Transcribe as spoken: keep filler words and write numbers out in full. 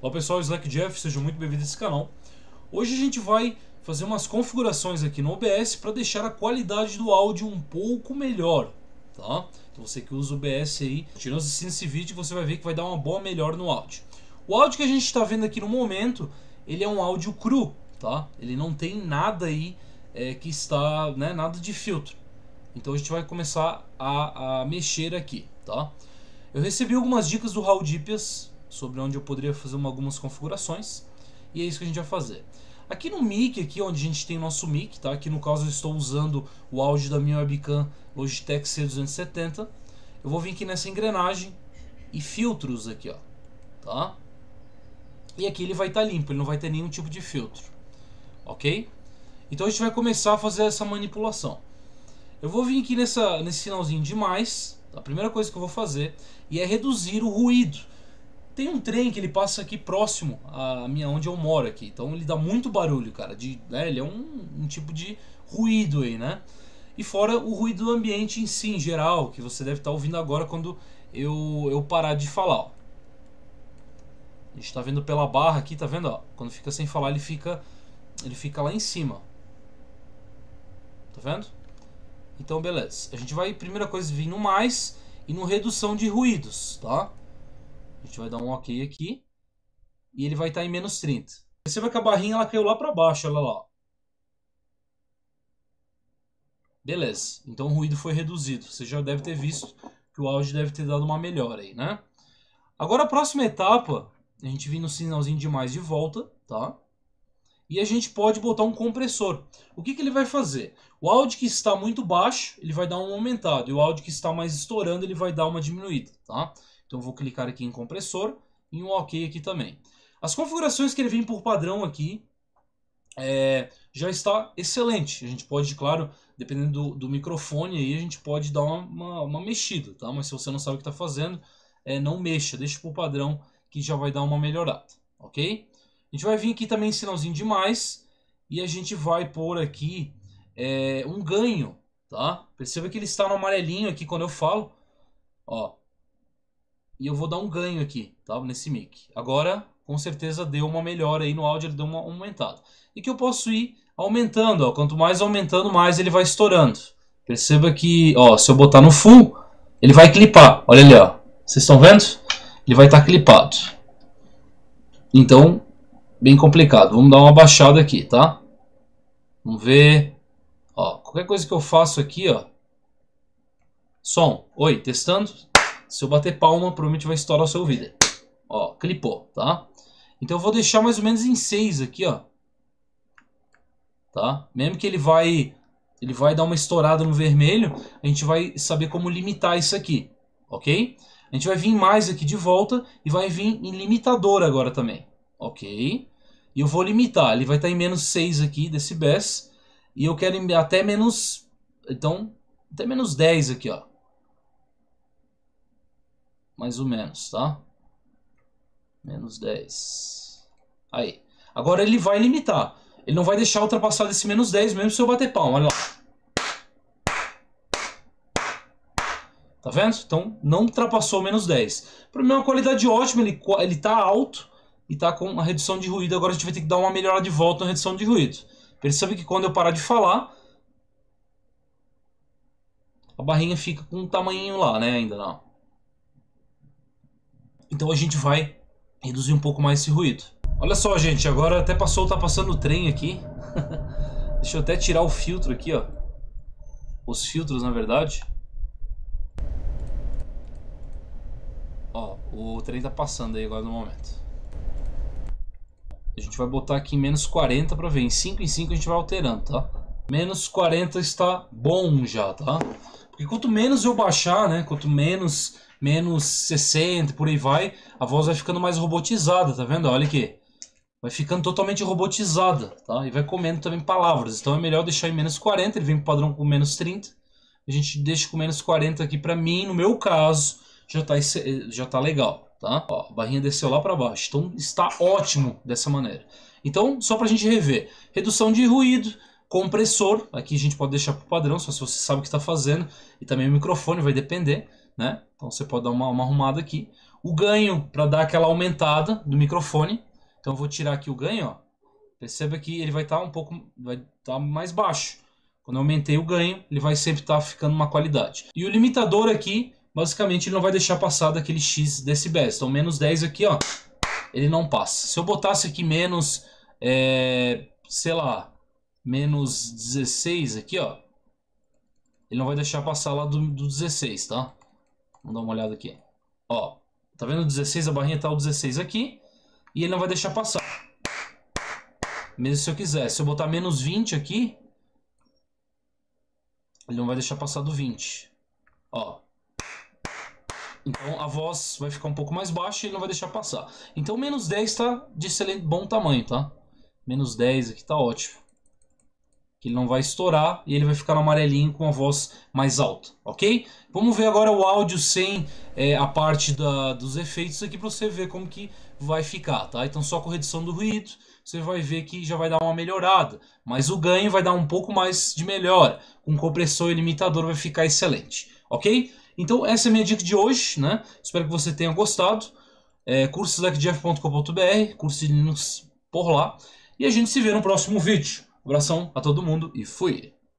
Olá pessoal, Slack Jeff, sejam muito bem-vindos a esse canal. Hoje a gente vai fazer umas configurações aqui no O B S para deixar a qualidade do áudio um pouco melhor, tá? Então você que usa o O B S aí, tirando esse vídeo, você vai ver que vai dar uma boa melhora no áudio. O áudio que a gente está vendo aqui no momento, ele é um áudio cru, tá? Ele não tem nada aí é, que está, né, nada de filtro. Então a gente vai começar a, a mexer aqui, tá? Eu recebi algumas dicas do Raul Dipias sobre onde eu poderia fazer uma, algumas configurações, e é isso que a gente vai fazer. Aqui no mic, aqui onde a gente tem o nosso mic, tá? Aqui no caso eu estou usando o áudio da minha webcam Logitech C duzentos e setenta. Eu vou vir aqui nessa engrenagem e filtros aqui, ó, tá? E aqui ele vai estar limpo, ele não vai ter nenhum tipo de filtro, ok? Então a gente vai começar a fazer essa manipulação. Eu vou vir aqui nessa, nesse sinalzinho de mais, a primeira coisa que eu vou fazer, e é reduzir o ruído. Tem um trem que ele passa aqui próximo a minha, onde eu moro aqui, então ele dá muito barulho, cara, de, né, ele é um, um tipo de ruído aí, né? E fora o ruído do ambiente em si, em geral, que você deve estar ouvindo agora quando eu, eu parar de falar, ó. A gente tá vendo pela barra aqui, tá vendo, ó? Quando fica sem falar ele fica, ele fica lá em cima. Tá vendo? Então beleza, a gente vai, primeira coisa, vir no mais e no redução de ruídos, tá? A gente vai dar um ok aqui e ele vai estar em menos trinta. Perceba que a barrinha ela caiu lá para baixo, olha lá. Beleza, então o ruído foi reduzido. Você já deve ter visto que o áudio deve ter dado uma melhora aí, né? Agora a próxima etapa, a gente vem no sinalzinho de mais de volta, tá? E a gente pode botar um compressor. O que que ele vai fazer? O áudio que está muito baixo, ele vai dar um aumentado. E o áudio que está mais estourando, ele vai dar uma diminuída, tá? Então eu vou clicar aqui em compressor e um ok aqui também. As configurações que ele vem por padrão aqui é, já está excelente. A gente pode, claro, dependendo do, do microfone, aí a gente pode dar uma, uma, uma mexida, tá? Mas se você não sabe o que está fazendo, é, não mexa, deixa por padrão que já vai dar uma melhorada, ok? A gente vai vir aqui também em sinalzinho de mais e a gente vai pôr aqui é, um ganho, tá? Perceba que ele está no amarelinho aqui quando eu falo, ó. E eu vou dar um ganho aqui, tá? Nesse mic. Agora, com certeza deu uma melhora aí no áudio, ele deu uma aumentada. E que eu posso ir aumentando, ó. Quanto mais aumentando, mais ele vai estourando. Perceba que, ó, se eu botar no full, ele vai clipar. Olha ali, ó. Vocês estão vendo? Ele vai estar clipado. Então, bem complicado. Vamos dar uma baixada aqui, tá? Vamos ver. Ó, qualquer coisa que eu faço aqui, ó. Som. Oi, testando. Se eu bater palma, provavelmente vai estourar o seu ouvido. Ó, clipou, tá? Então eu vou deixar mais ou menos em seis aqui, ó. Tá? Mesmo que ele vai, ele vai dar uma estourada no vermelho, a gente vai saber como limitar isso aqui, ok? A gente vai vir mais aqui de volta e vai vir em limitador agora também, ok? E eu vou limitar, ele vai estar em menos seis aqui, decibéis. E eu quero até menos, então, até menos dez aqui, ó. Mais ou menos, tá? Menos dez. Aí. Agora ele vai limitar. Ele não vai deixar ultrapassar desse menos dez mesmo se eu bater palma. Olha lá. Tá vendo? Então não ultrapassou menos dez. Para mim é uma qualidade ótima. Ele, ele tá alto e tá com uma redução de ruído. Agora a gente vai ter que dar uma melhorada de volta na redução de ruído. Percebe que quando eu parar de falar, a barrinha fica com um tamanhinho lá, né? Ainda não. Então a gente vai reduzir um pouco mais esse ruído. Olha só, gente, agora até passou, tá passando o trem aqui. Deixa eu até tirar o filtro aqui, ó. Os filtros, na verdade. Ó, o trem tá passando aí agora no momento. A gente vai botar aqui em menos quarenta pra ver. Em cinco em cinco a gente vai alterando, tá? Menos quarenta está bom já, tá? Porque quanto menos eu baixar, né? Quanto menos... menos sessenta, por aí vai, a voz vai ficando mais robotizada, tá vendo? Olha aqui. Vai ficando totalmente robotizada, tá? E vai comendo também palavras. Então é melhor deixar em menos quarenta, ele vem pro padrão com menos trinta. A gente deixa com menos quarenta aqui pra mim, no meu caso, já tá, já tá legal, tá? Ó, a barrinha desceu lá pra baixo, então está ótimo dessa maneira. Então, só pra gente rever. Redução de ruído, compressor, aqui a gente pode deixar pro padrão, só se você sabe o que está fazendo. E também o microfone vai depender, né? Então você pode dar uma, uma arrumada aqui. O ganho para dar aquela aumentada do microfone. Então eu vou tirar aqui o ganho, ó. Perceba que ele vai estar um pouco, vai estar mais baixo. Quando eu aumentei o ganho, ele vai sempre estar ficando uma qualidade. E o limitador aqui, basicamente, ele não vai deixar passar daquele X decibéis. Então menos dez aqui, ó, ele não passa. Se eu botasse aqui menos, é, sei lá, menos dezesseis aqui, ó, ele não vai deixar passar lá do, do dezesseis, tá? Vamos dar uma olhada aqui. Ó, tá vendo o dezesseis? A barrinha tá o dezesseis aqui. E ele não vai deixar passar. Mesmo se eu quiser. Se eu botar menos vinte aqui, ele não vai deixar passar do vinte. Ó. Então a voz vai ficar um pouco mais baixa e ele não vai deixar passar. Então menos dez tá de excelente bom tamanho, tá? Menos dez aqui tá ótimo. Que ele não vai estourar e ele vai ficar no amarelinho com a voz mais alta, ok? Vamos ver agora o áudio sem é, a parte da, dos efeitos aqui para você ver como que vai ficar, tá? Então só com redução do ruído você vai ver que já vai dar uma melhorada, mas o ganho vai dar um pouco mais de melhora. Com compressor e limitador vai ficar excelente, ok? Então essa é a minha dica de hoje, né? Espero que você tenha gostado. É, cursos da jeff ponto com ponto br, curso de Linux por lá. E a gente se vê no próximo vídeo. Um abração a todo mundo e fui!